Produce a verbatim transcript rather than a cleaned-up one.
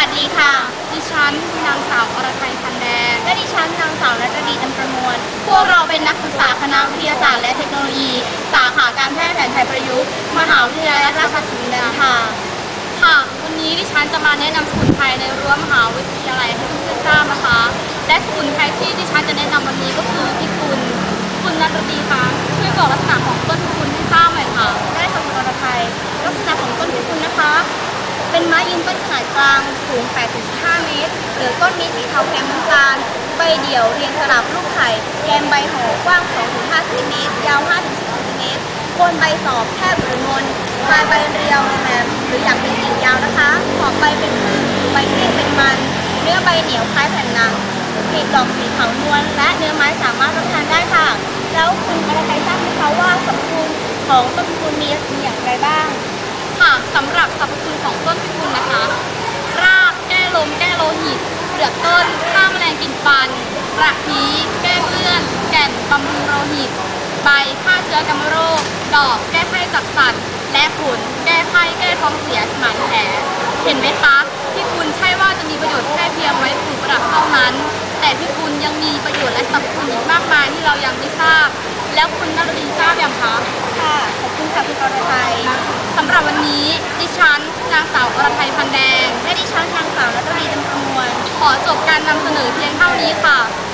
ดีค่ะดิฉันนางสาวอรไทยพันแดงและดิฉันนางสาวนัตดีจำประมวลพวกเราเป็นนักศึกษาคณะวิทยาศาสตร์และเทคโนโลยีสาขาการแพทย์แผนไทยประยุกต์มหาวิทยาลัยราชภัฏศรีนันทาค่ะวันนี้ดิฉันจะมาแนะนำสมุนไพรในรั้วมหาวิทยาลัยให้เพื่อนๆทราบนะคะและสมุนไพรที่ดิฉันจะแนะนำวันนี้ก็คือพิกุลคุณนัตดีคะช่วยบอกลักษณะของต้นพิกุลให้ทราบหน่อยค่ะได้ค่ะคุณอรไทยลักษณะของต้นพิกุลนะคะเป็นไม้ยืนต้นขนาดกลางสูง แปดถึงสิบห้า เมตรหรือต้นมีสีเทาแคมน้ำตาลใบเดี่ยวเรียงสลับลูกไข่แกนใบห่อกว้าง สองถึงห้า เซนติเมตรยาว ห้าถึงสิบ เซนติเมตรโคนใบสอบแคบหรือนวลปลายใบเรียวแหลมหรืออย่างเป็นกิ่งยาวนะคะขอบใบเป็นผึ่งใบเรียงเป็นมันเนื้อใบเหนียวคล้ายแผ่นหนังกลีบดอกสีขาวนวลและเนื้อไม้สามารถรับประทานได้ค่ะแล้วคุณอรไทยทราบไหมคะว่าสรรพคุณของต้นพิกุลมีอย่างไรบ้างค่ะสำหรับสรรพคุณของต้นพิกุลนะคะรากแก้ลมแก้โลหิตเปลือกต้นฆ่าแมลงกินฟันกระพี้แก้เลื่อนแก่นบำรุงโลหิตใบฆ่าเชื้อกำโรคดอกแก้ไข้จักสันและผลแก้ไข้แก้ท้องเสียสมานแผลเห็นไหมคะพิกุลใช่ว่าจะมีประโยชน์แค่เพียงไว้ถูกประดับเท่านั้นแต่พิกุลยังมีประโยชน์และสรรพคุณอีกมากมายที่เรายังไม่ทราบแล้วคุณนัตดีทราบยังคะค่ะขอบคุณค่ะคุณอรไทยสำหรับวันนี้ดิฉันนางสาวอรไทยพันแดงและดิฉันนางสาวนัตดีจำประมวลขอจบการนำเสนอเพียงเท่านี้ค่ะ